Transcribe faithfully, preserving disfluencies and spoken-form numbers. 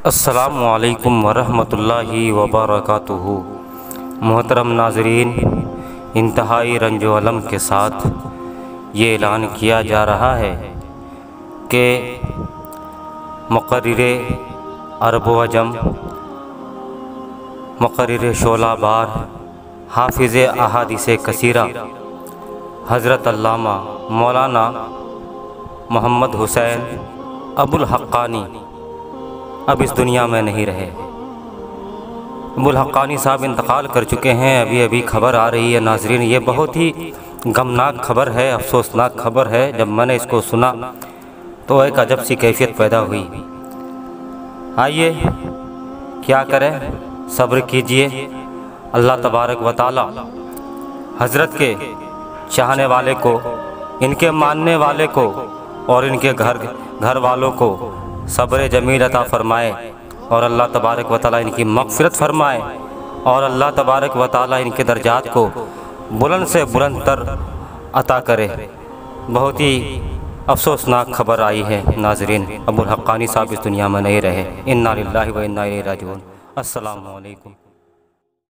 अस्सलामु अलैकुम वरहमतुल्लाहि वबरकातुहू। मोहतरम नाज़रीन, इंतहाई रंजो अलम के साथ ये ऐलान किया जा रहा है कि मुक़र्रिरे अरब व अजम, मुक़र्रिरे शोला बार, हाफिज़े अहादीसे कसीरा हज़रत अल्लामा मौलाना मोहम्मद हुसैन अबुल हक़्क़ानी अब इस दुनिया में नहीं रहे। अबुल हक़्क़ानी साहब इंतकाल कर चुके हैं। अभी अभी खबर आ रही है नाज़रीन, ये बहुत ही गमनाक खबर है, अफसोसनाक खबर है। जब मैंने इसको सुना तो एक अजब सी कैफियत पैदा हुई। आइए क्या करें, सब्र कीजिए। अल्लाह तबारक व तआला हज़रत के चाहने वाले को, इनके मानने वाले को और इनके घर घर वालों को सब्र जमील अता फ़रमाए और अल्लाह तबारक व तआला इनकी मग़फ़िरत फ़रमाए और अल्लाह तबारक व तआला इनके दर्जात को बुलंद से बुलंद तर अता करे। बहुत ही अफसोसनाक खबर आई है नाज़रीन, अबुल हक़्क़ानी साहब इस दुनिया में नहीं रहे। इन्ना लिल्लाहि व इन्ना इलैहि राजिऊन। अस्सलामु अलैकुम।